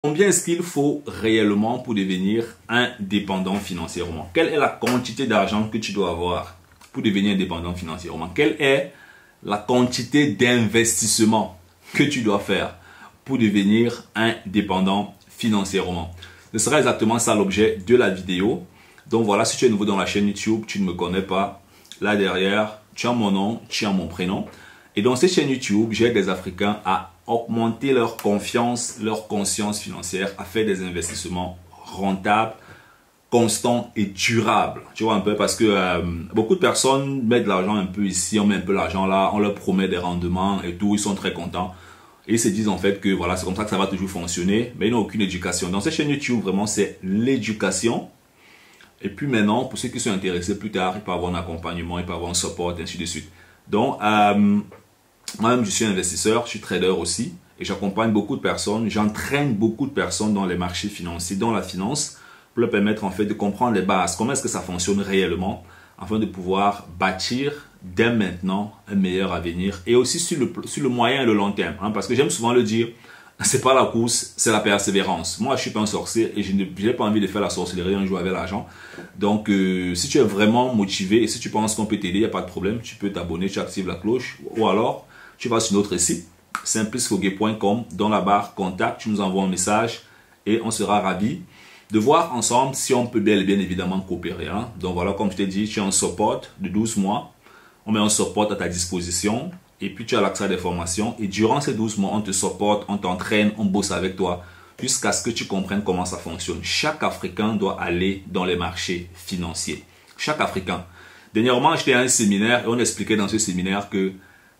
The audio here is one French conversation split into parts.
Combien est-ce qu'il faut réellement pour devenir indépendant financièrement? Quelle est la quantité d'argent que tu dois avoir pour devenir indépendant financièrement? Quelle est la quantité d'investissement que tu dois faire pour devenir indépendant financièrement? Ce sera exactement ça l'objet de la vidéo. Donc voilà, si tu es nouveau dans la chaîne YouTube, tu ne me connais pas, là derrière, tu as mon nom, tu as mon prénom. Et dans cette chaîne YouTube, j'aide des Africains à augmenter leur confiance, leur conscience financière, à faire des investissements rentables, constants et durables. Tu vois un peu, parce que beaucoup de personnes mettent de l'argent un peu ici, on met un peu l'argent là, on leur promet des rendements et tout, ils sont très contents. Et ils se disent en fait que voilà, c'est comme ça que ça va toujours fonctionner, mais ils n'ont aucune éducation. Dans cette chaîne YouTube, vraiment, c'est l'éducation. Et puis maintenant, pour ceux qui sont intéressés plus tard, ils peuvent avoir un accompagnement, ils peuvent avoir un support, et ainsi de suite. Donc, moi-même, je suis investisseur, je suis trader aussi et j'accompagne beaucoup de personnes, j'entraîne beaucoup de personnes dans les marchés financiers, dans la finance, pour leur permettre en fait de comprendre les bases, comment est-ce que ça fonctionne réellement, afin de pouvoir bâtir dès maintenant un meilleur avenir et aussi sur le moyen et le long terme. Parce que j'aime souvent le dire, c'est pas la course, c'est la persévérance. Moi, je suis pas un sorcier et je n'ai pas envie de faire la sorcellerie un jour avec l'argent. Donc, si tu es vraiment motivé et si tu penses qu'on peut t'aider, il n'y a pas de problème. Tu peux t'abonner, tu actives la cloche ou alors tu vas sur notre site simplesfoguet.com, dans la barre contact, tu nous envoies un message et on sera ravis de voir ensemble si on peut bien évidemment coopérer. Donc voilà, comme je t'ai dit, tu as un support de 12 mois. On met un support à ta disposition. Et puis tu as l'accès à des formations. Et durant ces 12 mois, on te supporte, on t'entraîne, on bosse avec toi. Jusqu'à ce que tu comprennes comment ça fonctionne. Chaque Africain doit aller dans les marchés financiers. Chaque Africain. Dernièrement, j'étais à un séminaire et on expliquait dans ce séminaire que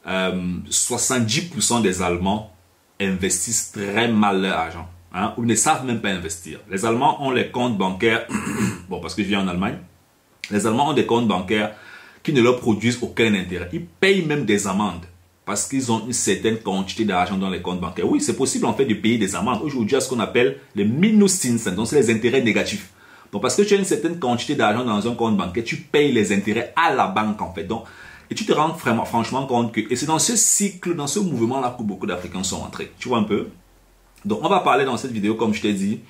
70% des Allemands investissent très mal leur argent. Ou ne savent même pas investir. Les Allemands ont les comptes bancaires. Bon, parce que je viens en Allemagne. Les Allemands ont des comptes bancaires qui ne leur produisent aucun intérêt. Ils payent même des amendes parce qu'ils ont une certaine quantité d'argent dans les comptes bancaires. Oui, c'est possible en fait de payer des amendes. Aujourd'hui, il y a ce qu'on appelle les Minuszinsen, donc c'est les intérêts négatifs. Donc parce que tu as une certaine quantité d'argent dans un compte bancaire, tu payes les intérêts à la banque en fait. Donc, et tu te rends vraiment, franchement compte que, et c'est dans ce cycle, dans ce mouvement-là que beaucoup d'Africains sont entrés. Tu vois un peu? Donc on va parler dans cette vidéo, comme je t'ai dit,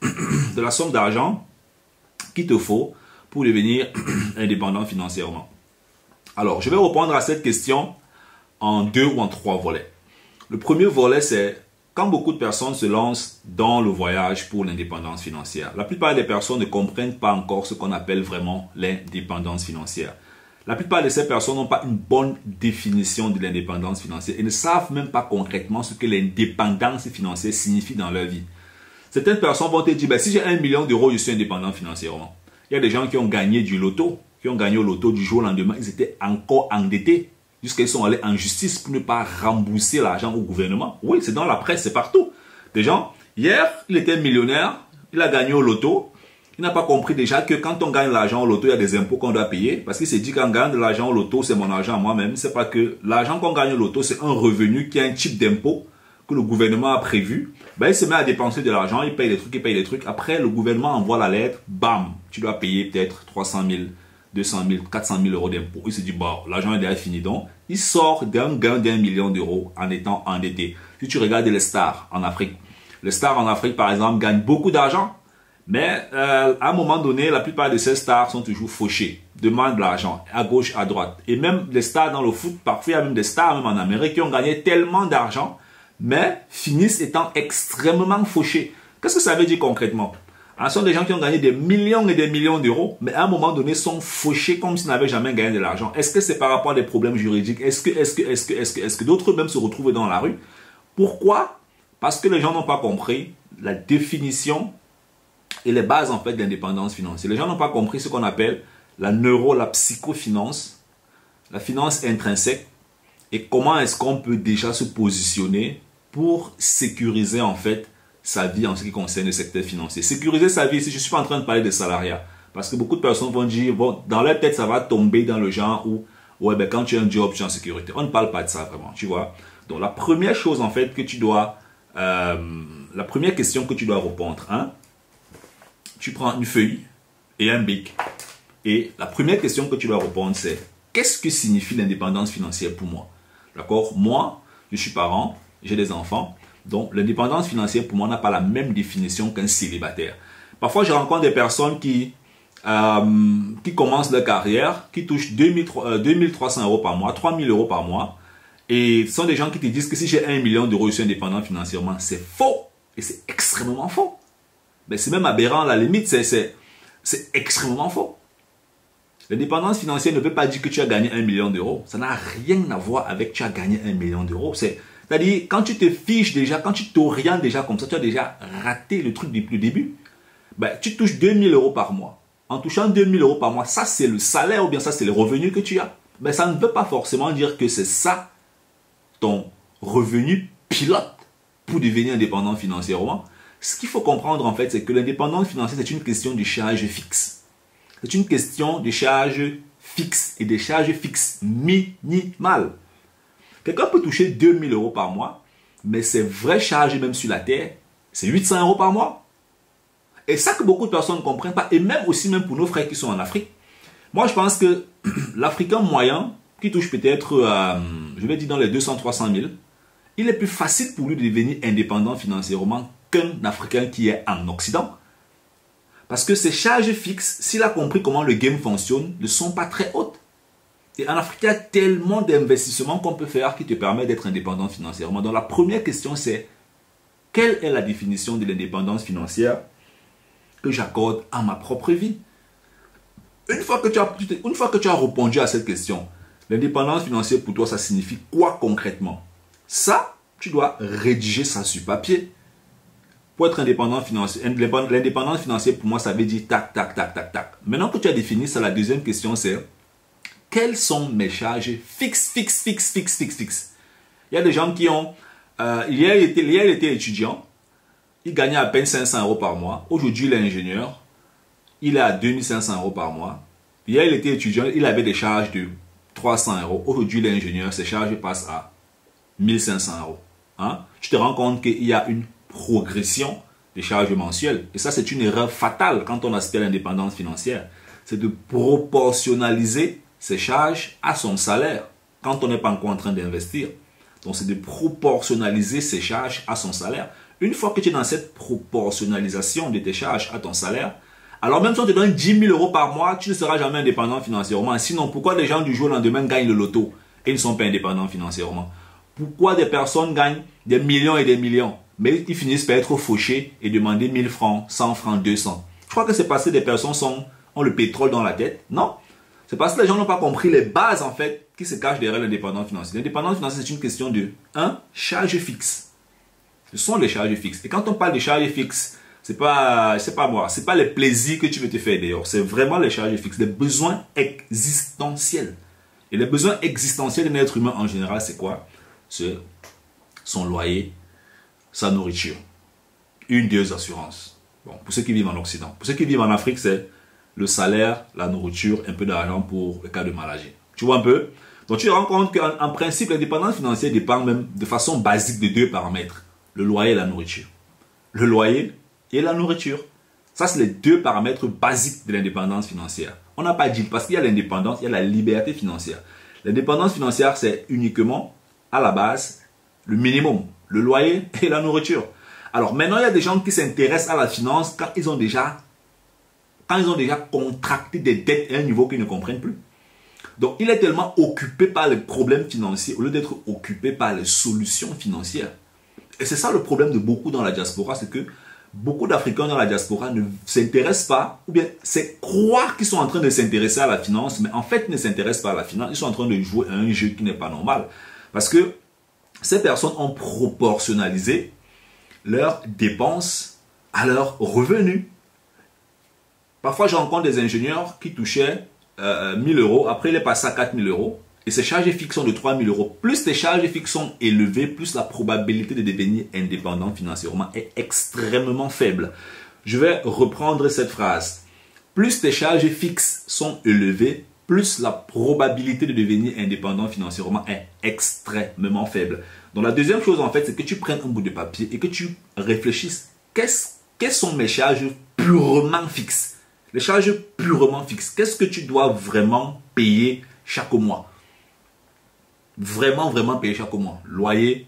de la somme d'argent qu'il te faut pour devenir indépendant financièrement. Alors, je vais répondre à cette question en 2 ou en 3 volets. Le premier volet, c'est quand beaucoup de personnes se lancent dans le voyage pour l'indépendance financière. La plupart des personnes ne comprennent pas encore ce qu'on appelle vraiment l'indépendance financière. La plupart de ces personnes n'ont pas une bonne définition de l'indépendance financière et ne savent même pas concrètement ce que l'indépendance financière signifie dans leur vie. Certaines personnes vont te dire, si j'ai 1 million d'euros, je suis indépendant financièrement. Il y a des gens qui ont gagné du loto, qui ont gagné au loto du jour au lendemain, ils étaient encore endettés jusqu'à ils sont allés en justice pour ne pas rembourser l'argent au gouvernement. Oui, c'est dans la presse, c'est partout. Des gens, hier, il était millionnaire, il a gagné au loto, il n'a pas compris déjà que quand on gagne l'argent au loto, il y a des impôts qu'on doit payer, parce qu'il s'est dit qu'en gagnant de l'argent au loto, c'est mon argent à moi-même. C'est pas que l'argent qu'on gagne au loto, c'est un revenu qui a un type d'impôt que le gouvernement a prévu. Ben, il se met à dépenser de l'argent, il paye des trucs, il paye des trucs. Après, le gouvernement envoie la lettre, bam, tu dois payer peut-être 300 000, 200 000, 400 000 euros d'impôts. Il se dit, bon, l'argent est déjà fini. Donc, il sort d'un gain d'1 million d'euros en étant endetté. Si tu regardes les stars en Afrique, les stars en Afrique, par exemple, gagnent beaucoup d'argent. Mais à un moment donné, la plupart de ces stars sont toujours fauchées, demandent de l'argent à gauche, à droite. Et même les stars dans le foot, parfois il y a même des stars même en Amérique qui ont gagné tellement d'argent, mais finissent étant extrêmement fauchés. Qu'est-ce que ça veut dire concrètement? Ce sont des gens qui ont gagné des millions et des millions d'euros, mais à un moment donné sont fauchés comme s'ils n'avaient jamais gagné de l'argent. Est-ce que c'est par rapport à des problèmes juridiques? Est-ce que d'autres même se retrouvent dans la rue? Pourquoi? Parce que les gens n'ont pas compris la définition et les bases en fait de l'indépendance financière. Les gens n'ont pas compris ce qu'on appelle la psychofinance, la finance intrinsèque et comment est-ce qu'on peut déjà se positionner pour sécuriser en fait sa vie en ce qui concerne le secteur financier. Sécuriser sa vie, si je ne suis pas en train de parler de salariat, parce que beaucoup de personnes vont dire, bon, dans leur tête ça va tomber dans le genre où, ouais, ben, quand tu as un job, tu es en sécurité. On ne parle pas de ça vraiment, tu vois. Donc la première chose en fait que tu dois, la première question que tu dois répondre, tu prends une feuille et un bic. Et la première question que tu dois répondre, c'est qu'est-ce que signifie l'indépendance financière pour moi? D'accord? Moi, je suis parent, j'ai des enfants. Donc, l'indépendance financière, pour moi, n'a pas la même définition qu'un célibataire. Parfois, je rencontre des personnes qui commencent leur carrière, qui touchent 2300 euros par mois, 3000 euros par mois. Et ce sont des gens qui te disent que si j'ai 1 million d'euros, je suis indépendant financièrement. C'est faux. Et c'est extrêmement faux. Mais c'est même aberrant à la limite. C'est extrêmement faux. L'indépendance financière ne veut pas dire que tu as gagné 1 million d'euros. Ça n'a rien à voir avec tu as gagné 1 million d'euros. C'est-à-dire, quand tu te fiches déjà, quand tu t'orientes déjà comme ça, tu as déjà raté le truc depuis le début. Ben, tu touches 2000 euros par mois. En touchant 2000 euros par mois, ça c'est le salaire ou bien ça c'est le revenu que tu as. Mais ça ne veut pas forcément dire que c'est ça ton revenu pilote pour devenir indépendant financièrement. Ce qu'il faut comprendre en fait, c'est que l'indépendance financière, c'est une question de charge fixe. C'est une question de charge fixe et de charges fixes minimales. Quelqu'un peut toucher 2000 euros par mois, mais ses vraies charges même sur la terre, c'est 800 euros par mois. Et ça que beaucoup de personnes ne comprennent pas, et même pour nos frères qui sont en Afrique. Moi, je pense que l'Africain moyen, qui touche peut-être, je vais dire dans les 200-300 000, il est plus facile pour lui de devenir indépendant financièrement qu'un Africain qui est en Occident. Parce que ces charges fixes, s'il a compris comment le game fonctionne, ne sont pas très hautes. Et en Afrique, il y a tellement d'investissements qu'on peut faire qui te permettent d'être indépendant financièrement. Donc la première question, c'est quelle est la définition de l'indépendance financière que j'accorde à ma propre vie? Une fois que tu as répondu à cette question, l'indépendance financière pour toi, ça signifie quoi concrètement? Ça, tu dois rédiger ça sur papier. Pour être indépendant financier, l'indépendance financière pour moi, ça veut dire tac, tac, tac, tac, tac. Maintenant que tu as défini ça, la deuxième question c'est quelles sont mes charges fixes. Il y a des gens qui ont, hier il était étudiant, il gagnait à peine 500 euros par mois. Aujourd'hui, il est ingénieur, il est à 2500 euros par mois. Hier, il était étudiant, il avait des charges de 300 euros. Aujourd'hui, il est ingénieur, ses charges passent à 1500 euros. Hein? Tu te rends compte qu'il y a une progression des charges mensuelles. Et ça, c'est une erreur fatale quand on aspire à l'indépendance financière. C'est de proportionnaliser ses charges à son salaire quand on n'est pas encore en train d'investir. Donc, c'est de proportionnaliser ses charges à son salaire. Une fois que tu es dans cette proportionnalisation de tes charges à ton salaire, alors même si on te donne 10 000 euros par mois, tu ne seras jamais indépendant financièrement. Sinon, pourquoi les gens du jour au lendemain gagnent le loto et ne sont pas indépendants financièrement? Pourquoi des personnes gagnent des millions et des millions, mais ils finissent par être fauchés et demander 1000 francs, 100 francs, 200? Je crois que c'est parce que des personnes ont le pétrole dans la tête. Non. C'est parce que les gens n'ont pas compris les bases en fait qui se cachent derrière l'indépendance financière. L'indépendance financière, c'est une question de charge fixe. Ce sont les charges fixes. Et quand on parle de charges fixes, c'est pas les plaisirs que tu veux te faire d'ailleurs. C'est vraiment les charges fixes, les besoins existentiels. Et les besoins existentiels d'un être humain en général, c'est quoi? C'est son loyer, sa nourriture, une des assurances. Bon, pour ceux qui vivent en Occident. Pour ceux qui vivent en Afrique, c'est le salaire, la nourriture, un peu d'argent pour le cas de maladie. Tu vois un peu? Donc tu te rends compte qu'en principe, l'indépendance financière dépend même de façon basique de deux paramètres. Le loyer et la nourriture. Le loyer et la nourriture. Ça, c'est les deux paramètres basiques de l'indépendance financière. On n'a pas dit, parce qu'il y a l'indépendance, il y a la liberté financière. L'indépendance financière, c'est uniquement, à la base, le minimum. Le loyer et la nourriture. Alors maintenant, il y a des gens qui s'intéressent à la finance quand ils ont déjà contracté des dettes à un niveau qu'ils ne comprennent plus. Donc, il est tellement occupé par les problèmes financiers au lieu d'être occupé par les solutions financières. Et c'est ça le problème de beaucoup dans la diaspora, c'est que beaucoup d'Africains dans la diaspora ne s'intéressent pas, ou bien c'est croire qu'ils sont en train de s'intéresser à la finance, mais en fait ils ne s'intéressent pas à la finance, ils sont en train de jouer à un jeu qui n'est pas normal. Parce que ces personnes ont proportionnalisé leurs dépenses à leurs revenus. Parfois, je rencontre des ingénieurs qui touchaient 1000 euros, après il est passé à 4000 euros. Et ces charges fixes sont de 3000 euros. Plus tes charges fixes sont élevées, plus la probabilité de devenir indépendant financièrement est extrêmement faible. Je vais reprendre cette phrase. Plus tes charges fixes sont élevées, plus la probabilité de devenir indépendant financièrement est extrêmement faible. Donc la deuxième chose en fait, c'est que tu prennes un bout de papier et que tu réfléchisses. Quelles sont mes charges purement fixes? Les charges purement fixes. Qu'est-ce que tu dois vraiment payer chaque mois? Vraiment payer chaque mois. Loyer,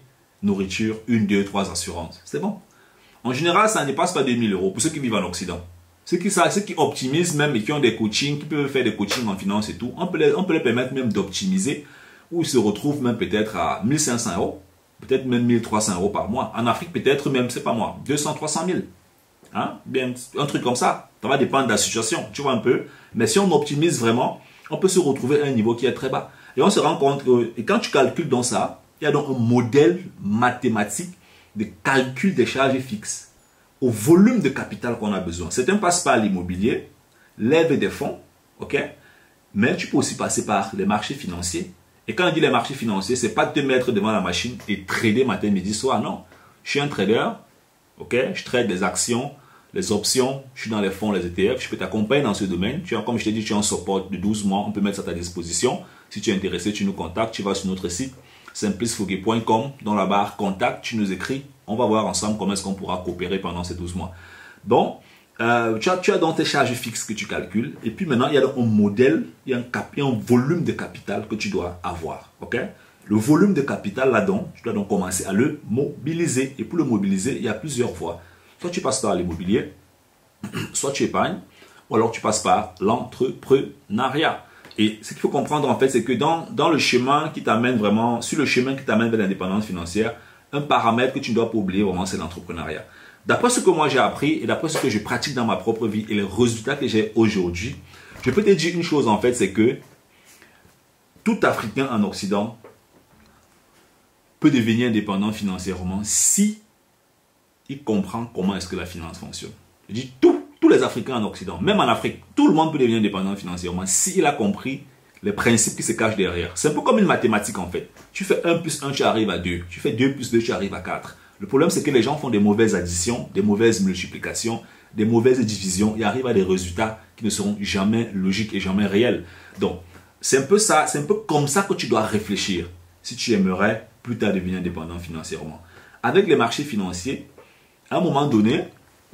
nourriture, 1, 2, 3 assurances. C'est bon. En général, ça ne dépasse pas 2000 euros pour ceux qui vivent en Occident. Ceux qui optimisent même et qui ont des coachings, qui peuvent faire des coachings en finance et tout, on peut les permettre même d'optimiser, où ils se retrouvent même peut-être à 1500 euros, peut-être même 1300 euros par mois. En Afrique, peut-être même, c'est pas moi, 200, 300 000. Hein? Bien, un truc comme ça. Ça va dépendre de la situation, tu vois un peu. Mais si on optimise vraiment, on peut se retrouver à un niveau qui est très bas. Et on se rend compte que, et quand tu calcules dans ça, il y a donc un modèle mathématique de calcul des charges fixes au volume de capital qu'on a besoin. Certains passent par l'immobilier, lèvent des fonds, ok? Mais tu peux aussi passer par les marchés financiers. Et quand on dit les marchés financiers, c'est pas de te mettre devant la machine et trader matin, midi, soir. Non. Je suis un trader, ok? Je trade les actions, les options, je suis dans les fonds, les ETF. Je peux t'accompagner dans ce domaine. Comme je t'ai dit, tu as un support de 12 mois. On peut mettre ça à ta disposition. Si tu es intéressé, tu nous contactes. Tu vas sur notre site simplicefogé.com. Dans la barre contact, tu nous écris. On va voir ensemble comment est-ce qu'on pourra coopérer pendant ces 12 mois. Donc, tu as donc tes charges fixes que tu calcules. Et puis maintenant, il y a un modèle, il y a un volume de capital que tu dois avoir. Ok? Le volume de capital là-dedans, tu dois donc commencer à le mobiliser. Et pour le mobiliser, il y a plusieurs voies. Soit tu passes par l'immobilier, soit tu épargnes, ou alors tu passes par l'entrepreneuriat. Et ce qu'il faut comprendre en fait, c'est que dans le chemin qui t'amène vraiment, sur le chemin qui t'amène vers l'indépendance financière, un paramètre que tu ne dois pas oublier vraiment, c'est l'entrepreneuriat. D'après ce que moi j'ai appris et d'après ce que je pratique dans ma propre vie et les résultats que j'ai aujourd'hui, je peux te dire une chose en fait, c'est que tout Africain en Occident peut devenir indépendant financièrement si il comprend comment est-ce que la finance fonctionne. Je dis tous les Africains en Occident, même en Afrique, tout le monde peut devenir indépendant financièrement s'il a compris les principes qui se cachent derrière. C'est un peu comme une mathématique en fait. Tu fais 1 plus 1, tu arrives à 2. Tu fais 2 plus 2, tu arrives à 4. Le problème, c'est que les gens font des mauvaises additions, des mauvaises multiplications, des mauvaises divisions et arrivent à des résultats qui ne seront jamais logiques et jamais réels. Donc, c'est un peu ça, c'est un peu comme ça que tu dois réfléchir si tu aimerais plus tard devenir indépendant financièrement. Avec les marchés financiers, à un moment donné,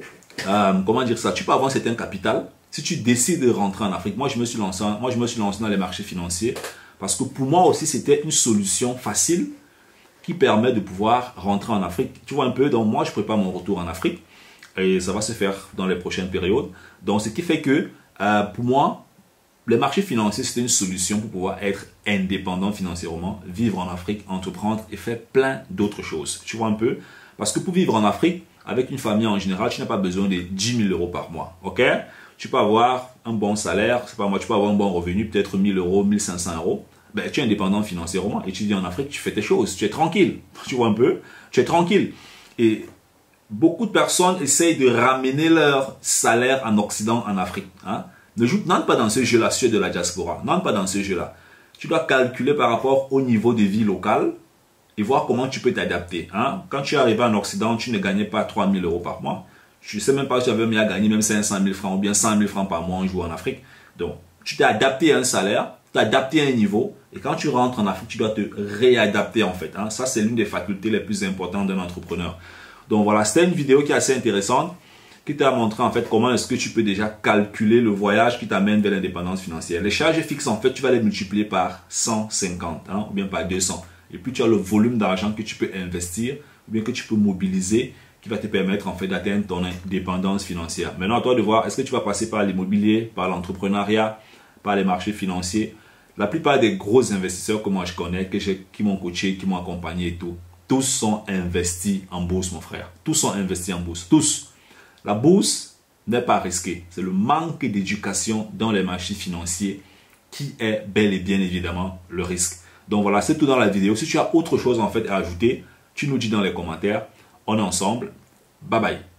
comment dire ça, tu peux avoir un certain capital. Si tu décides de rentrer en Afrique, moi je me suis lancé dans les marchés financiers parce que pour moi aussi c'était une solution facile qui permet de pouvoir rentrer en Afrique. Tu vois un peu, donc moi je prépare mon retour en Afrique et ça va se faire dans les prochaines périodes. Donc ce qui fait que pour moi, les marchés financiers c'était une solution pour pouvoir être indépendant financièrement, vivre en Afrique, entreprendre et faire plein d'autres choses. Tu vois un peu, parce que pour vivre en Afrique, avec une famille en général, tu n'as pas besoin de 10 000 euros par mois, ok? Tu peux avoir un bon salaire, c'est pas moi, tu peux avoir un bon revenu, peut-être 1 000 euros, 1 500 euros. Ben, tu es indépendant financièrement et tu vis en Afrique, tu fais tes choses, tu es tranquille. Tu vois un peu, tu es tranquille. Et beaucoup de personnes essayent de ramener leur salaire en Occident, en Afrique. Hein? N'entre pas dans ce jeu-là, celui de la diaspora. N'entre pas dans ce jeu-là. Tu dois calculer par rapport au niveau de vie locale et voir comment tu peux t'adapter. Hein? Quand tu es arrivé en Occident, tu ne gagnais pas 3 000 euros par mois. Je ne sais même pas si tu avais mis à gagner même 500 000 francs ou bien 100 000 francs par mois en jouant en Afrique. Donc, tu t'es adapté à un salaire, tu t'es adapté à un niveau. Et quand tu rentres en Afrique, tu dois te réadapter en fait. Hein? Ça, c'est l'une des facultés les plus importantes d'un entrepreneur. Donc voilà, c'était une vidéo qui est assez intéressante, qui t'a montré en fait comment est-ce que tu peux déjà calculer le voyage qui t'amène vers l'indépendance financière. Les charges fixes, en fait, tu vas les multiplier par 150 hein, ou bien par 200. Et puis, tu as le volume d'argent que tu peux investir ou bien que tu peux mobiliser qui va te permettre en fait d'atteindre ton indépendance financière. Maintenant, à toi de voir, est-ce que tu vas passer par l'immobilier, par l'entrepreneuriat, par les marchés financiers. La plupart des gros investisseurs que moi je connais, qui m'ont coaché, qui m'ont accompagné et tout, tous sont investis en bourse, mon frère. Tous sont investis en bourse. Tous. La bourse n'est pas risquée. C'est le manque d'éducation dans les marchés financiers qui est bel et bien évidemment le risque. Donc voilà, c'est tout dans la vidéo. Si tu as autre chose en fait à ajouter, tu nous dis dans les commentaires. On est ensemble. Bye bye.